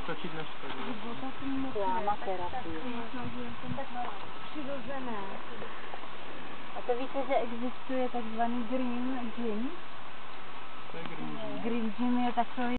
stačit na špatně. Života to moc Lámaterapie. Přirozené. A to víte, že existuje takzvaný Green Gym? To je green gym. Green Gym je takový